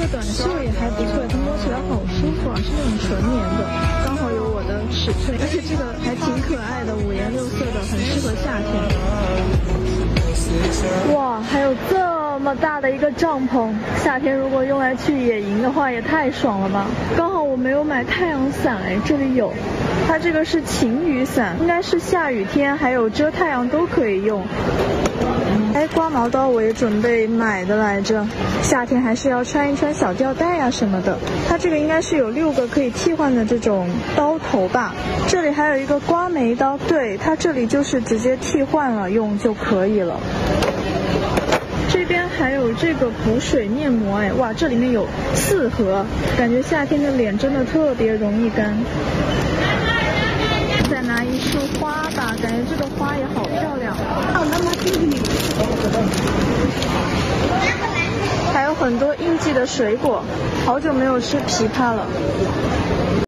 短袖也还不错，它摸起来好舒服啊，是那种纯棉的，刚好有我的尺寸，而且这个还挺可爱的，五颜六色的，很适合夏天。哇，还有这么大的一个帐篷，夏天如果用来去野营的话，也太爽了吧！刚好我没有买太阳伞，哎，这里有。它这个是晴雨伞，应该是下雨天还有遮太阳都可以用。哎，刮毛刀我也准备买的来着，夏天还是要穿一穿小吊带啊什么的。它这个应该是有6个可以替换的这种刀头吧。这里还有一个刮眉刀，对，它这里就是直接替换了用就可以了。这边还有这个补水面膜，哎，哇，这里面有4盒，感觉夏天的脸真的特别容易干。再拿一束花吧，感觉这个花也好漂亮。还有很多应季的水果，好久没有吃枇杷了。